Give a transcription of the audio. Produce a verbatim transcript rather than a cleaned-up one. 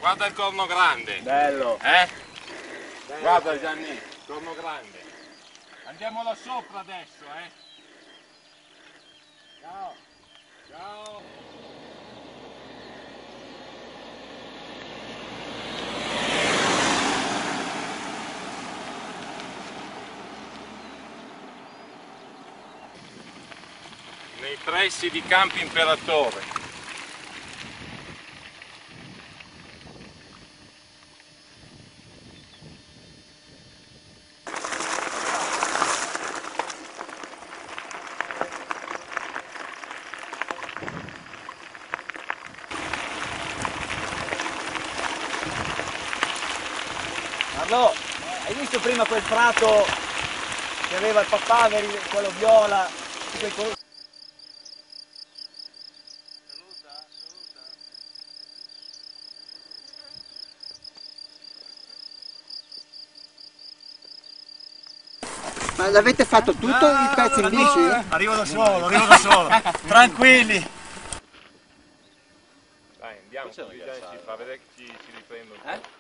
Guarda il corno grande. Bello. Eh? Bello. Guarda Gianni, corno grande. Andiamo là sopra adesso, eh. Ciao. Ciao. Nei pressi di Campo Imperatore. Carlo, hai visto prima quel prato che aveva il papaveri, quello viola, quei colori? Saluta, saluta. Ma l'avete fatto tutto no, il pezzo no, in no, bici? no, arrivo da solo, arrivo da solo. Tranquilli. Dai, andiamo, così ci fa vedere che ci, ci riprendono. Eh?